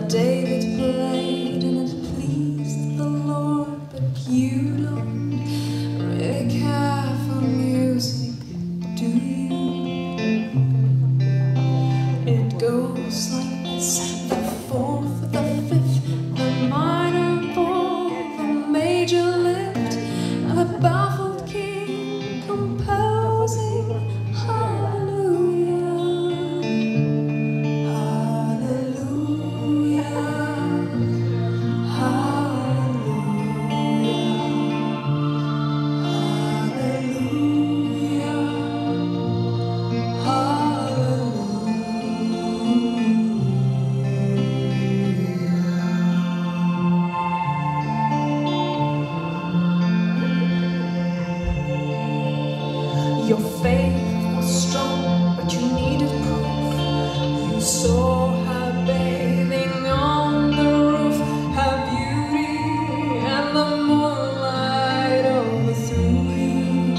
David played and it pleased the Lord, but you don't really care for music, do you? It goes like this: the fourth, the fifth, the minor fall, the major lift, and the baffled king composing hallelujah. Your faith was strong, but you needed proof. You saw her bathing on the roof, her beauty and the moonlight overthrew you.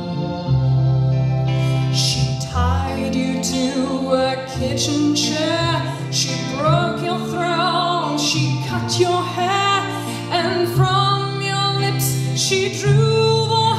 She tied you to a kitchen chair, she broke your throne, she cut your hair, and from your lips she drew the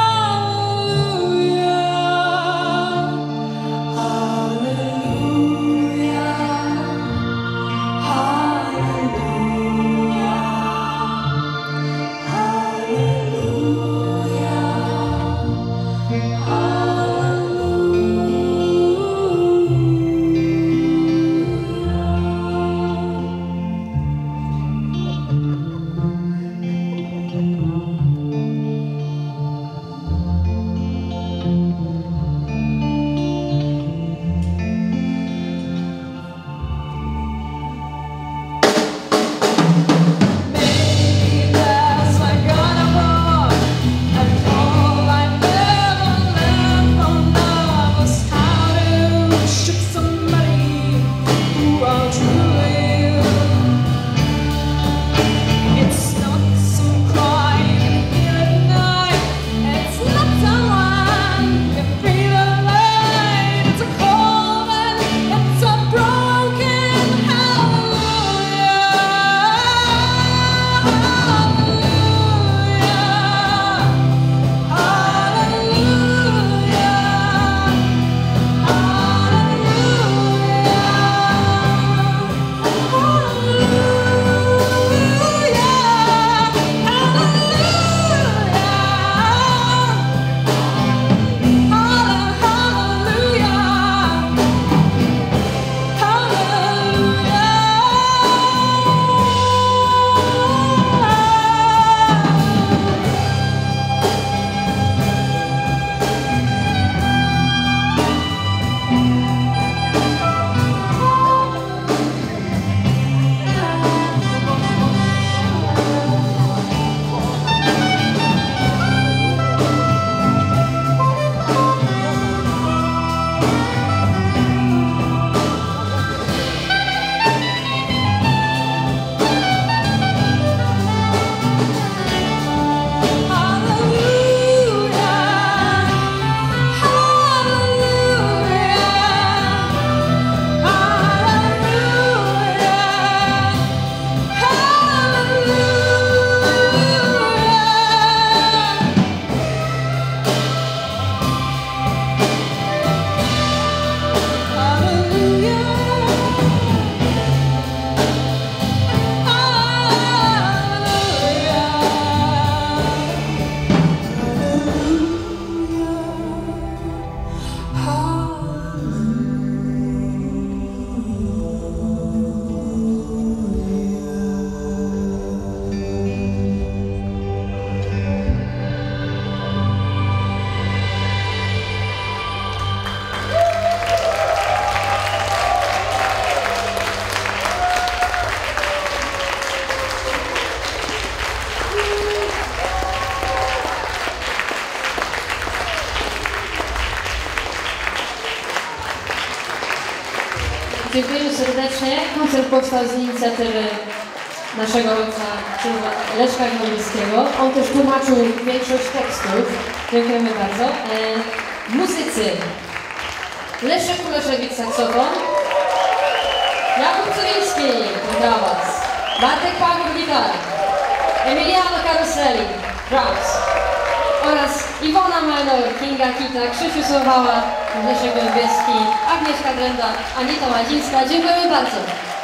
Dziękujemy serdecznie. Koncert powstał z inicjatywy naszego ojca Leszka Gnoblińskiego. On też tłumaczył większość tekstów. Dziękujemy bardzo. Muzycy: Leszek Kuleszewicz saksofon, Jakub Cywiński dla Was, Bartek Pawłów gitara, Emiliano Caroselli drums oraz Iwona Menor, Kinga Kita, Krzysiu Słowała, Leszek Gołębieski, Agnieszka Drenda, Anita Łazińska. Dziękujemy bardzo.